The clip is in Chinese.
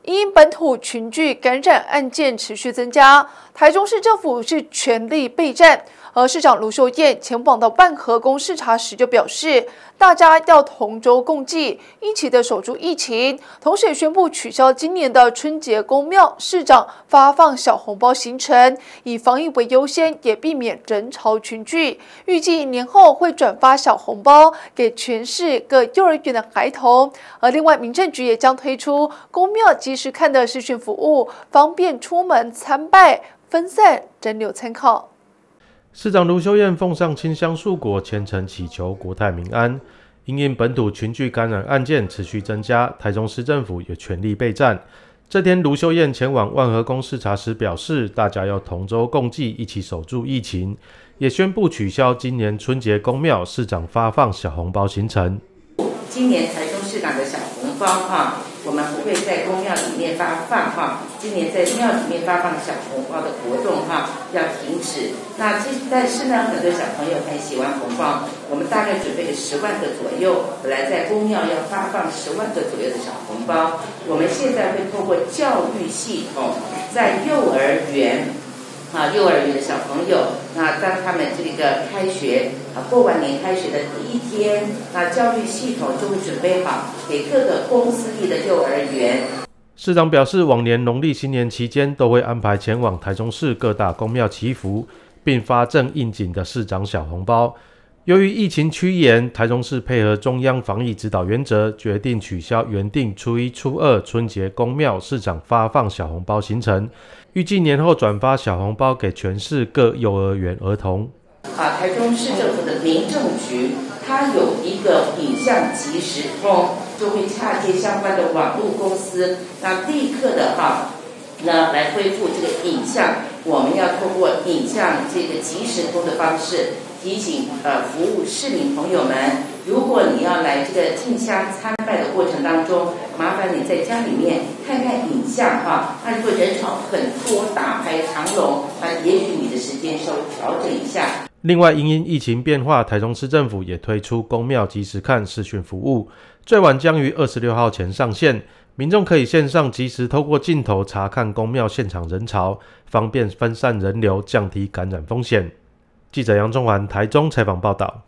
因本土群聚感染案件持续增加，台中市政府是全力备战。而市长卢秀燕前往到万和宫视察时就表示，大家要同舟共济，一起的守住疫情。同时也宣布取消今年的春节公庙市长发放小红包行程，以防疫为优先，也避免人潮群聚。预计年后会转发小红包给全市各幼儿园的孩童。而另外，民政局也将推出公庙即时看的视讯服务，方便出门参拜，分散人流参考。 市长卢秀燕奉上清香素果，虔诚祈求国泰民安。因应本土群聚感染案件持续增加，台中市政府也全力备战。这天，卢秀燕前往万和宫视察时表示，大家要同舟共济，一起守住疫情，也宣布取消今年春节公庙市长发放小红包行程。 今年台中市长的小红包我们不会在公庙里面发放今年在庙里面发放小红包的活动要停止。那但是呢，很多小朋友很喜欢红包，我们大概准备了10万个左右，本来在公庙要发放10万个左右的小红包。我们现在会透过教育系统，在幼儿园的小朋友，那当他们这个开学过完年开学的第一天，那教育系统就会准备好给各个公私立的幼儿园。 市长表示，往年农历新年期间都会安排前往台中市各大公庙祈福，并发赠应景的市长小红包。由于疫情趋严，台中市配合中央防疫指导原则，决定取消原定初一、初二春节公庙市长发放小红包行程，预计年后转发小红包给全市各幼儿园儿童。 台中市政府的民政局，它有一个影像即时通，就会洽接相关的网络公司，那立刻的来恢复这个影像。我们要透过影像这个即时通的方式，提醒服务市民朋友们，如果你要来这个进香参拜的过程当中，麻烦你在家里面看看影像那如果人潮很多，大排长龙，那也许你的时间稍微调整一下。 另外，因疫情变化，台中市政府也推出公庙即时看视讯服务，最晚将于26号前上线。民众可以线上即时透过镜头查看公庙现场人潮，方便分散人流，降低感染风险。记者杨中环台中采访报道。